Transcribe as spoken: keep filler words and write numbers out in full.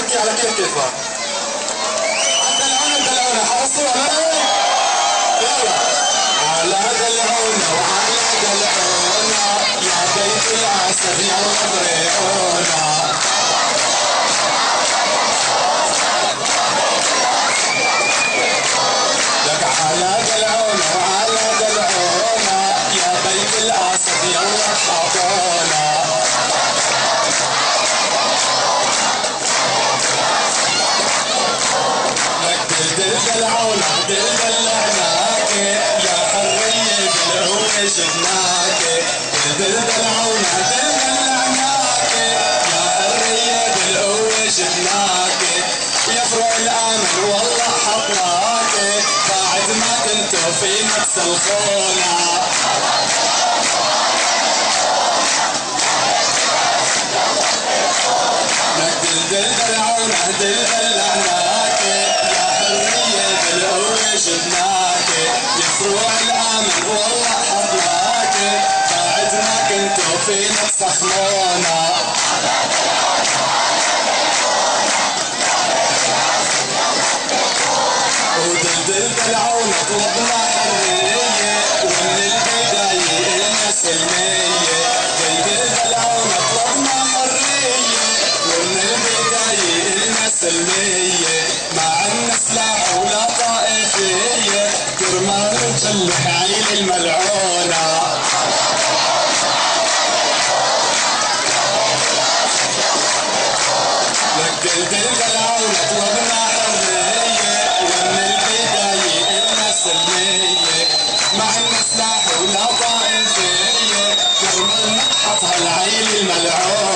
تحكي على كيف كيفك. دلعونا دلعونا حفظتوها يلا. على دلعونا وعلى دلعونا يا بيت العسل يلا بريعونا. لك على دلعونا وعلى دلعونا يا بيت العسل يلا حضونا. دلعونا دلدلعناك يا حرية بالعون شفناك. دلدلعونا دلدلعناك يا حرية بالعون شفناك. يا فروع الامل والله حطناك بعد ما كنتوا فينا تسلخونا. لك دلدلعونا دلدلعناك شفناك. يا فروع الامل والله حطناك بعد ما كنتوا فينا تسخنونا. ودلدل دلعونا طلبنا حرية ومن البداية إلنا سلمية. دلدل دلعونا طلبنا حرية ومن البداية إلنا سلمية. ما عنا سلاح ولا طائفية كرمال نجلح عيل الملعونة. لك دلدل دلعونا طلبنا حرية ومن البداية إلنا سلمية. ما عنا سلاح ولا طائفية كرمال نقحط هالعيل الملعونة.